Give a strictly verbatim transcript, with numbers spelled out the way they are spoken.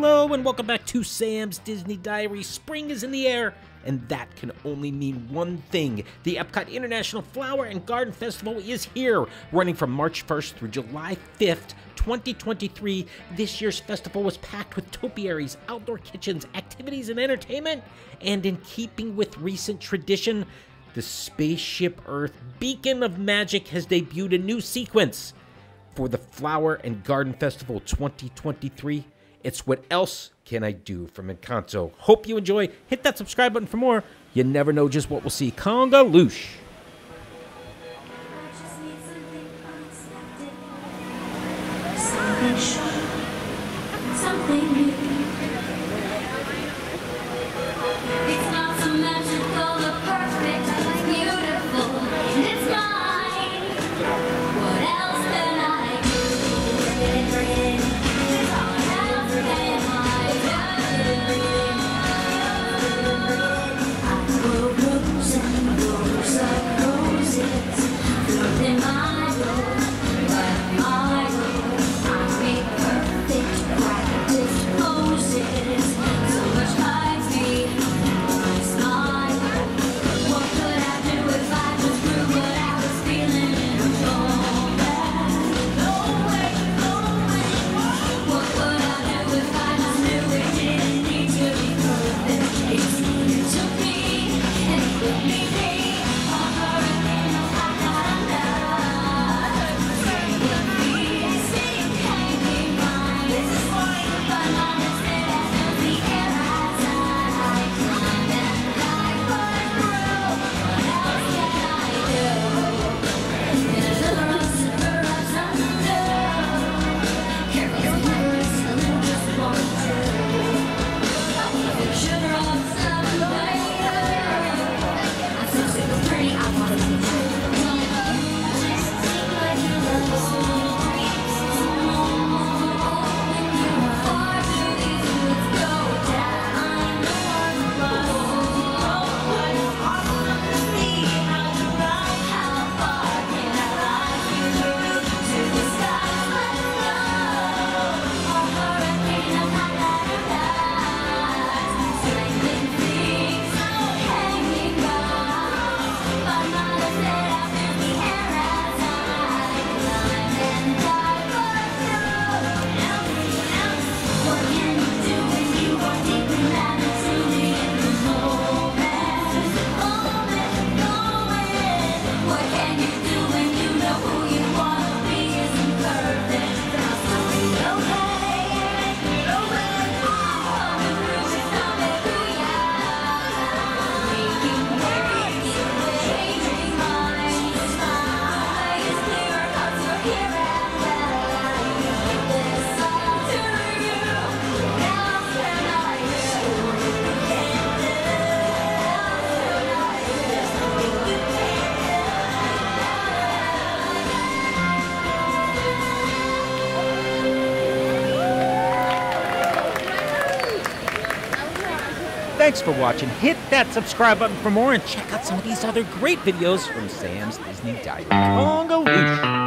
Hello and welcome back to Sam's Disney Diary. Spring is in the air, and that can only mean one thing. The Epcot International Flower and Garden Festival is here, running from March first through July fifth, twenty twenty-three. This year's festival was packed with topiaries, outdoor kitchens, activities, and entertainment. And in keeping with recent tradition, the Spaceship Earth Beacon of Magic has debuted a new sequence for the Flower and Garden Festival twenty twenty-three. It's What Else Can I Do from Encanto. Hope you enjoy. Hit that subscribe button for more. You never know just what we'll see. Congaloosh. Something new. It's not so magical or perfect, it's beautiful, and it's mine. What else can I do? Thanks for watching. Hit that subscribe button for more and check out some of these other great videos from Sam's Disney Diary. Congaloosh.